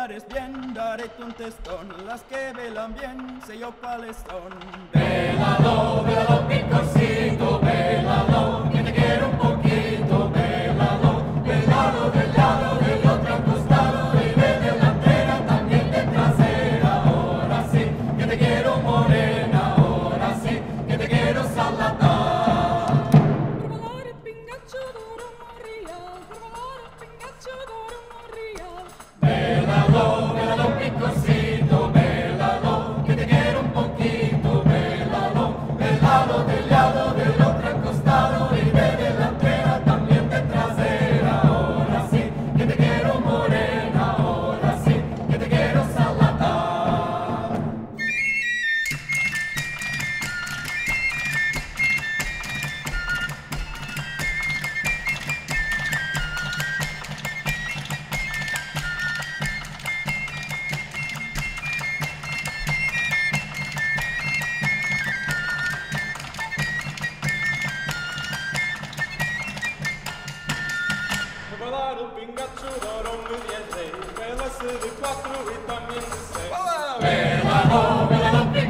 pares bien, daré-te un testón. Las que velan bien, sé yo cuáles son. Vélalo, vélalo, picorcito, vélalo, que te quiero un poquito, vélalo, vélalo del lado del otro al costado y ve delantera también de trasera. Ahora sí, que te quiero morena, ahora sí, que te quiero salatar. Per ballare il Pingacho dovremmo arriare, per ballare il Pingacho dovremmo arriare. Vélalo, vélalo, picorcito, vélalo, que te quiero un poquito, vélalo, vélalo del lado del otro al costado y ve delantera también de trasera. Ahora sí, que te quiero morena, ahora sí, que te quiero salatar. Per ballare il Pingacho dovremmo rientrare, vélase de quattro e también de seis. Vélalo, vélalo,